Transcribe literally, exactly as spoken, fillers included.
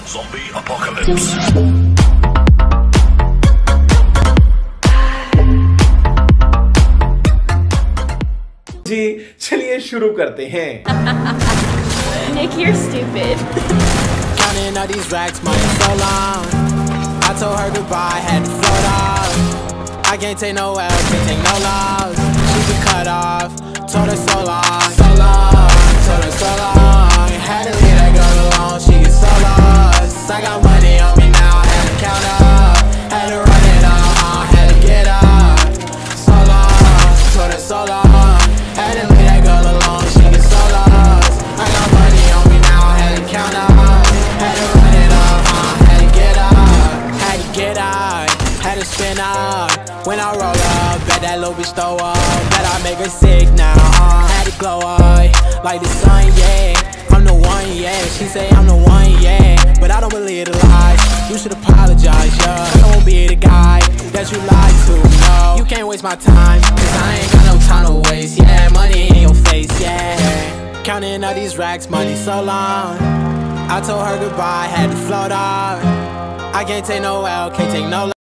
Zombie Apocalypse. जी चलिए शुरू करते हैं। Nick, you're stupid. Counting all these racks, money so long. I told her goodbye, had to float off. I can't take no L, can't take no loss. She been cut off, told her so long, so long, told her so long. Had to leave that girl alone, she get so lost. I got money on me now, had to count up, had to run it up, uh, had to get up. So long, told her so long. Had to leave that girl alone, she get so lost. I got money on me now, had to count up, had to run it up, uh, had to get up, had to get up, had to spin up. When I roll up, bet that little bitch throw up, bet I make her sick now, uh, had to glow up, like the sun, yeah. I'm the one, yeah, she say I'm the one, yeah. But I don't believe the lies, you should apologize, yeah. I won't be the guy that you lied to, no. You can't waste my time, cause I ain't got no time to waste, yeah. Money in your face, yeah. Counting all these racks, money so long. I told her goodbye, had to float off. I can't take no L, can't take no